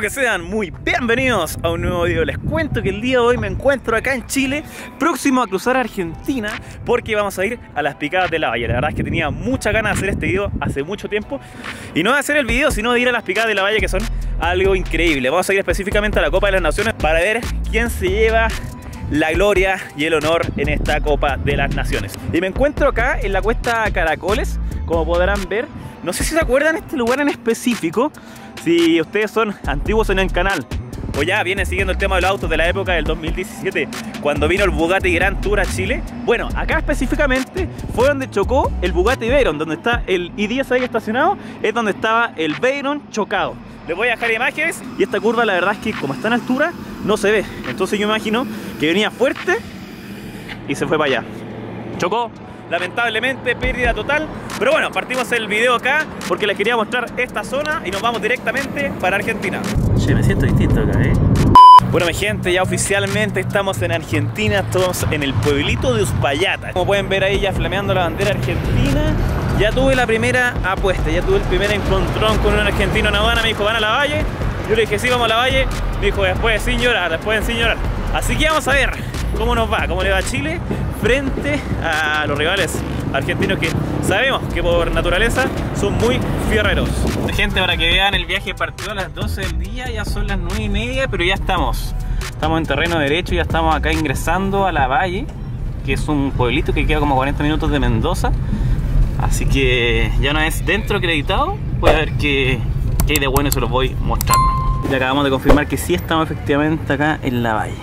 que sean muy bienvenidos a un nuevo video. Les cuento que el día de hoy me encuentro acá en Chile, próximo a cruzar a Argentina, porque vamos a ir a las Picadas de Lavalle. La verdad es que tenía muchas ganas de hacer este video hace mucho tiempo, y no de hacer el video, sino de ir a las Picadas de Lavalle, que son algo increíble. Vamos a ir específicamente a la Copa de las Naciones para ver quién se lleva la gloria y el honor en esta Copa de las Naciones. Y me encuentro acá en la Cuesta Caracoles, como podrán ver. No sé si se acuerdan de este lugar en específico, si ustedes son antiguos en el canal o ya vienen siguiendo el tema de los autos de la época del 2017, cuando vino el Bugatti Grand Tour a Chile. Bueno, acá específicamente fue donde chocó el Bugatti Veyron, donde está el i10 ahí estacionado, es donde estaba el Veyron chocado. Les voy a dejar imágenes, y esta curva la verdad es que como está en altura no se ve, entonces yo imagino que venía fuerte y se fue para allá, chocó. Lamentablemente, pérdida total. Pero bueno, partimos el video acá porque les quería mostrar esta zona y nos vamos directamente para Argentina. Che, me siento distinto acá, Bueno, mi gente, ya oficialmente estamos en Argentina. Estamos en el pueblito de Uspallata. Como pueden ver ahí ya flameando la bandera argentina. Ya tuve la primera apuesta, ya tuve el primer encontrón con un argentino en Habana. Me dijo, ¿van a Lavalle? Yo le dije, sí, vamos a Lavalle. Me dijo, después sin llorar, sin llorar. Así que vamos a ver cómo nos va, cómo le va a Chile frente a los rivales argentinos, que sabemos que por naturaleza son muy fierreros. Gente, para que vean, el viaje partió a las 12 del día, ya son las 9:30, pero ya estamos en terreno derecho, ya estamos acá ingresando a Lavalle, que es un pueblito que queda como 40 minutos de Mendoza. Así que ya una vez dentro acreditado, voy a ver qué hay de bueno y se los voy mostrando. Y acabamos de confirmar que sí estamos efectivamente acá en Lavalle,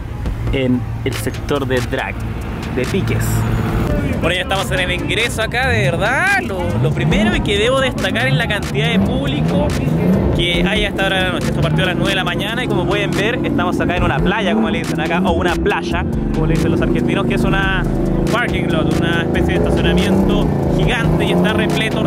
en el sector de drag, de piques. Bueno, ya estamos en el ingreso acá. De verdad, lo primero y que debo destacar es la cantidad de público que hay a esta hora de la noche. Esto partió a las 9 de la mañana y como pueden ver, estamos acá en una playa, como le dicen acá, o una playa, como le dicen los argentinos, que es un parking lot, una especie de estacionamiento gigante, y está repleto.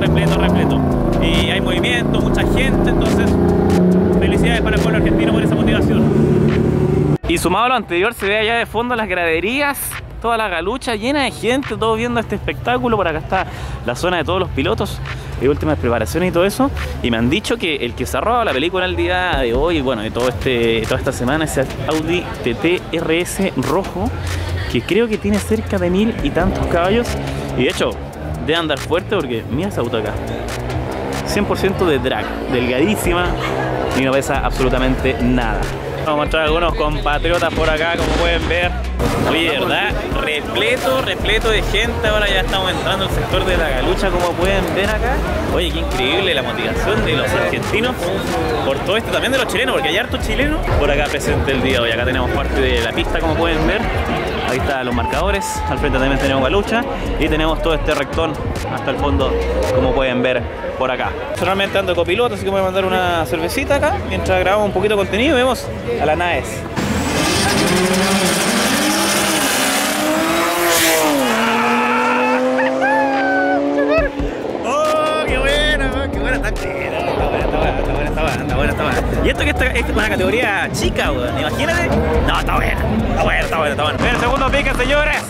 Y hay movimiento, mucha gente, entonces felicidades para el pueblo argentino por esa motivación. Y sumado a lo anterior, se ve allá de fondo las graderías, toda la galucha llena de gente, todos viendo este espectáculo. Por acá está la zona de todos los pilotos y últimas preparaciones y todo eso. Y me han dicho que el que se ha robado la película el día de hoy, bueno, de toda esta semana, es el Audi TT RS rojo, que creo que tiene cerca de 1000 y tantos caballos. Y de hecho, debe andar fuerte porque mira ese auto acá, 100% de drag, delgadísima y no pesa absolutamente nada. Vamos a mostrar algunos compatriotas por acá, como pueden ver. Oye, ¿verdad? Repleto de gente. Ahora ya estamos entrando al sector de la galucha, como pueden ver acá. Oye, qué increíble la motivación de los argentinos por todo esto, también de los chilenos, porque hay hartos chilenos por acá presente el día de hoy. Acá tenemos parte de la pista, como pueden ver. Ahí están los marcadores, al frente también tenemos galucha y tenemos todo este rectón hasta el fondo, como pueden ver por acá. Personalmente ando copiloto, así que voy a mandar una cervecita acá mientras grabamos un poquito de contenido y vemos a la Naes. ¡Oh, qué buena! ¡Qué buena! Está buena. Y esto que esta es una categoría chica, weón. Imagínate. No, está buena. El segundo pique, señores.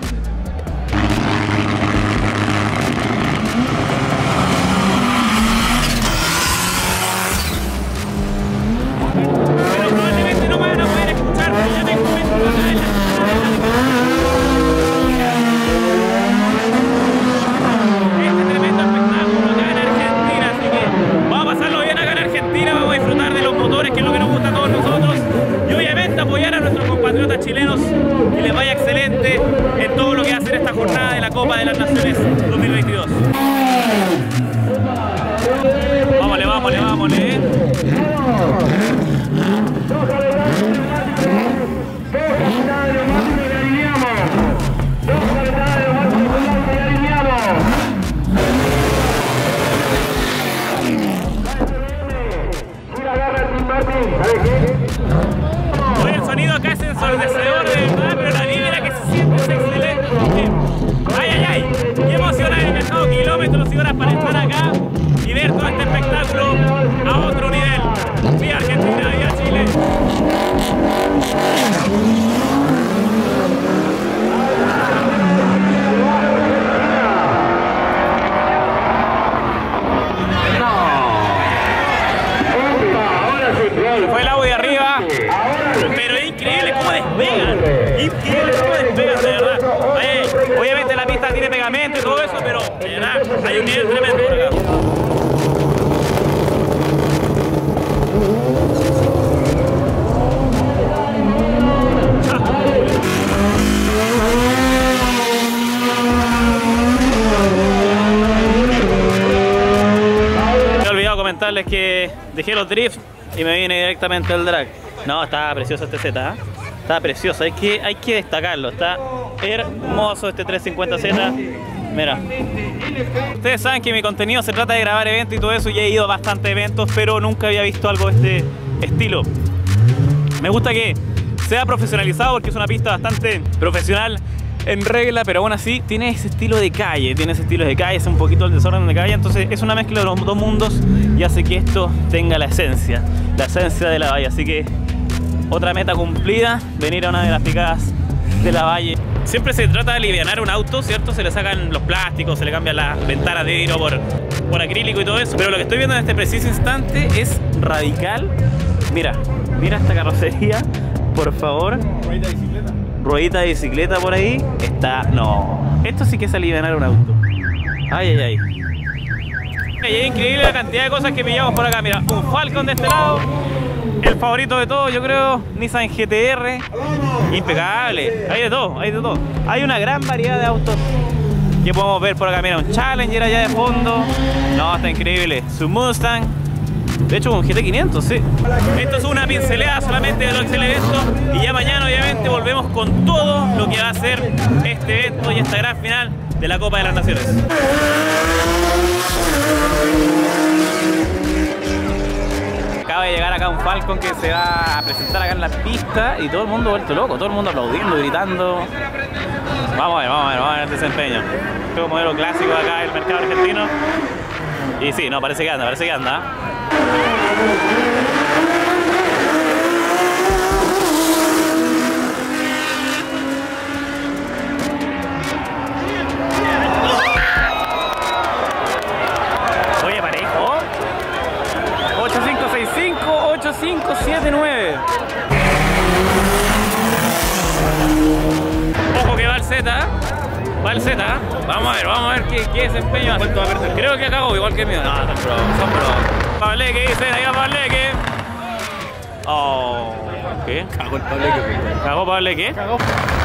Pero probablemente no van a poder escuchar, porque ya me encuentro acá en la tremendo espectáculo acá en Argentina, así que vamos a pasarlo bien acá en Argentina, vamos a disfrutar de los motores, que es lo que nos gusta a todos nosotros, y obviamente apoyar a nuestros compatriotas chilenos, que les vaya excelente en todo lo que va a ser esta jornada de la Copa de las Naciones 2022. Vámonos. Oye, el sonido acá es ensordecedor, de verdad, pero la vibra que se siente es excelente. Ay, qué emoción haber viajado kilómetros y horas para estar acá y ver todo este espectáculo a otro nivel. Viva Argentina, viva Chile. Ahora sí, increíble cómo despegan, de verdad. Obviamente la pista tiene pegamento y todo eso, pero de verdad hay un nivel tremendo por acá. Me he olvidado comentarles que dejé los drifts y me vine directamente al drag. No, estaba precioso este Z, ¿eh? Está precioso, hay que destacarlo. Está hermoso este 350Z. Mira, ustedes saben que mi contenido se trata de grabar eventos y todo eso, y he ido a bastantes eventos, pero nunca había visto algo de este estilo. Me gusta que sea profesionalizado porque es una pista bastante profesional, en regla, pero aún así tiene ese estilo de calle, es un poquito el desorden de calle, entonces es una mezcla de los dos mundos y hace que esto tenga la esencia de la valle. Así que otra meta cumplida, venir a una de las picadas de la valle. Siempre se trata de alivianar un auto, ¿cierto? Se le sacan los plásticos, se le cambian las ventanas de vidrio por acrílico y todo eso, pero lo que estoy viendo en este preciso instante es radical. Mira esta carrocería, por favor. Ruedita de bicicleta por ahí. No, esto sí que es alivianar un auto. Ay. Y es increíble la cantidad de cosas que pillamos por acá. Mira, un Falcon de este lado. El favorito de todos, yo creo, Nissan GT-R. Impecable. Hay de todo. Hay una gran variedad de autos que podemos ver por acá. Mira, un Challenger allá de fondo. No, está increíble. Su Mustang. De hecho, un GT500, sí. Esto es una pincelada solamente de lo que es el evento. Y ya mañana, obviamente, volvemos con todo lo que va a ser este evento y esta gran final de la Copa de las Naciones. Acaba de llegar acá un Falcon que se va a presentar acá en la pista y todo el mundo vuelto loco, todo el mundo aplaudiendo, gritando. Vamos a ver el desempeño. Es un modelo clásico acá del mercado argentino. Y sí, no, parece que anda. Oye, parejo. 8565, 8579. Ojo que va el Z. Vamos a ver qué desempeño hace. Creo que acabó igual que el mío. No, son pro. Pableque, dicen, ahí va Pableque. Oh, ¿qué? Cagó el Pableque. ¿Cagó Pableque? Cagó.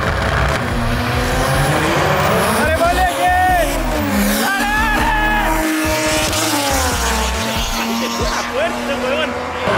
¡Dale, Pableque! ¡Dale! ¡Qué fuerte, weón!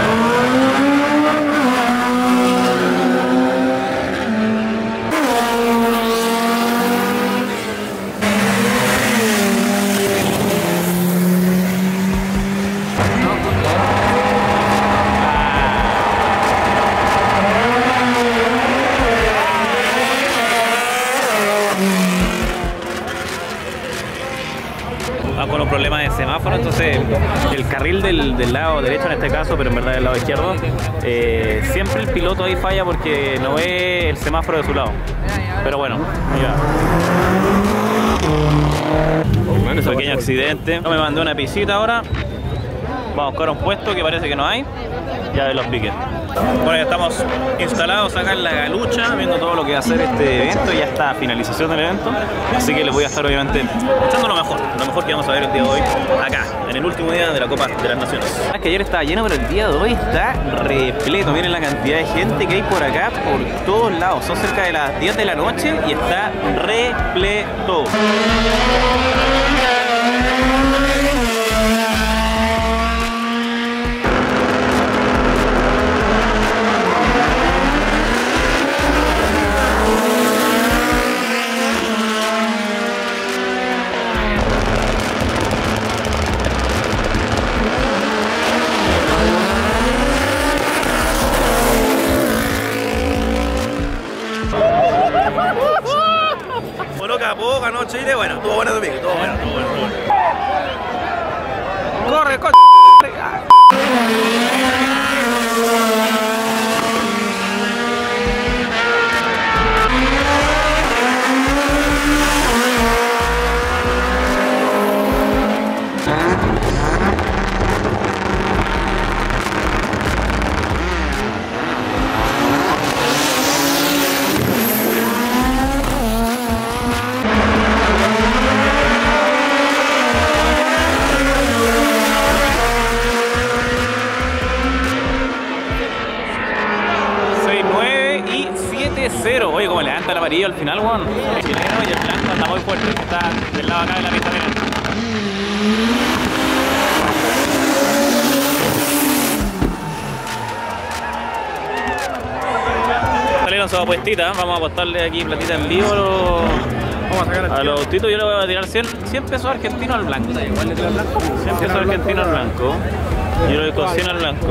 Con un problema de semáforo, entonces el carril del lado derecho en este caso, pero en verdad del lado izquierdo, siempre el piloto ahí falla porque no ve el semáforo de su lado. Pero bueno, mira. Pequeño accidente. No me mandé una pisita ahora. Vamos a buscar un puesto que parece que no hay. Ya de los piques. Bueno, ya estamos instalados acá en la Galucha, viendo todo lo que va a hacer este evento y hasta finalización del evento. Así que les voy a estar obviamente echando lo mejor que vamos a ver el día de hoy acá, en el último día de la Copa de las Naciones. Es que ayer estaba lleno, pero el día de hoy está repleto. Miren la cantidad de gente que hay por acá, por todos lados. Son cerca de las 10 de la noche y está repleto. Ganó Chile, bueno, estuvo bueno domingo, estuvo bueno. Corre, coche. tercero. Oye, como levanta el amarillo al final, weón. El chileno y el blanco anda muy fuerte. Está del lado acá de la pista. Salieron sus apuestitas. Vamos a apostarle aquí platita en vivo a los autitos. Yo le voy a tirar 100 pesos argentinos al blanco. 100 pesos argentinos al blanco. Yo le doy con 100 al blanco.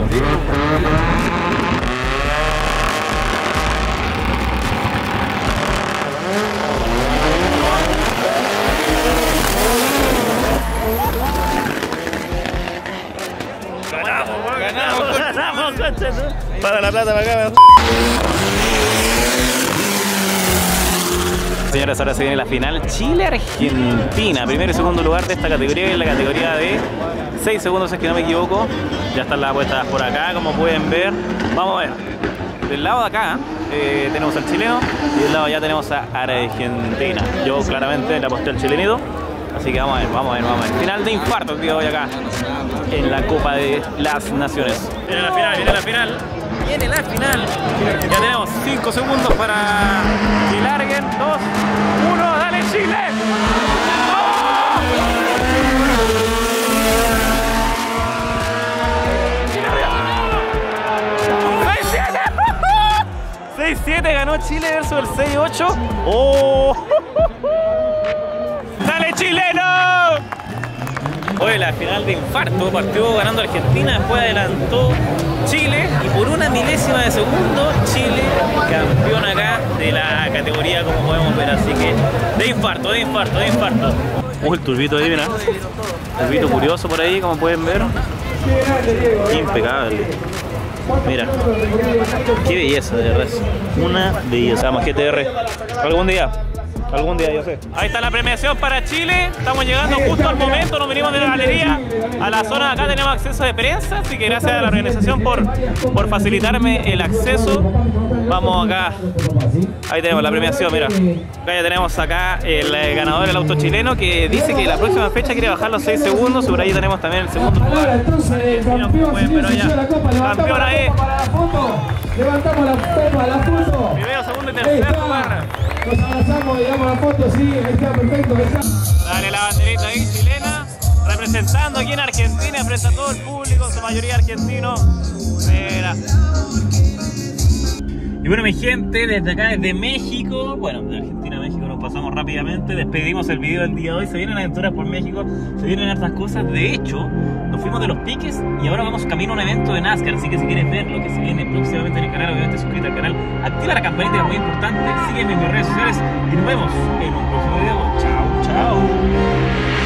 Ganamos, coche. Para la plata, para acá. Señores, ahora se viene la final Chile-Argentina. Primero y segundo lugar de esta categoría, en la categoría de 6 segundos, es que no me equivoco. Ya están las apuestas por acá, como pueden ver. Vamos a ver. Del lado de acá tenemos al chileno y del lado allá tenemos a Argentina. Yo claramente le aposté al chilenito. Así que vamos a ver. Final de infarto, tío, hoy acá en la Copa de las Naciones. Viene la final. Ya tenemos 5 segundos para que larguen. 2, 1, ¡dale Chile! ¡Oh! 6-7 ganó Chile versus el 6-8. ¡Oh! ¡Dale chileno! Oye, la final de infarto, partió ganando Argentina, después adelantó Chile y por una milésima de segundo Chile campeón acá de la categoría, como podemos ver, así que de infarto. El turbito ahí, mira, turbito curioso por ahí, como pueden ver, impecable. Mira, qué belleza, de verdad, una belleza. Vamos, GTR, algún día yo sé. Ahí está la premiación para Chile. Estamos llegando justo al momento. Nos venimos de la galería a la zona de acá. Tenemos acceso de prensa. Así que gracias a la organización por facilitarme el acceso. Vamos acá. Ahí tenemos la premiación, mira. Acá ya tenemos acá el ganador del auto chileno, que dice que la próxima fecha quiere bajar los 6 segundos. Por ahí tenemos también el segundo lugar. Entonces, campeón ahí. Levantamos la foto. Primero, segundo y tercer lugar. Nos abrazamos, digamos la foto, sí, ahí está perfecto. Dale la banderita ahí chilena, representando aquí en Argentina frente a todo el público, en su mayoría argentino. Mira. Y bueno, mi gente, desde acá, desde México, bueno, de Argentina a México nos pasamos rápidamente, despedimos el video del día de hoy. Se vienen aventuras por México, se vienen hartas cosas. De hecho, nos fuimos de Los Piques y ahora vamos camino a un evento de NASCAR. Así que si quieres ver lo que se viene próximamente en el canal, obviamente suscríbete al canal, activa la campanita, que es muy importante, sígueme en mis redes sociales y nos vemos en un próximo video. Chao, chao.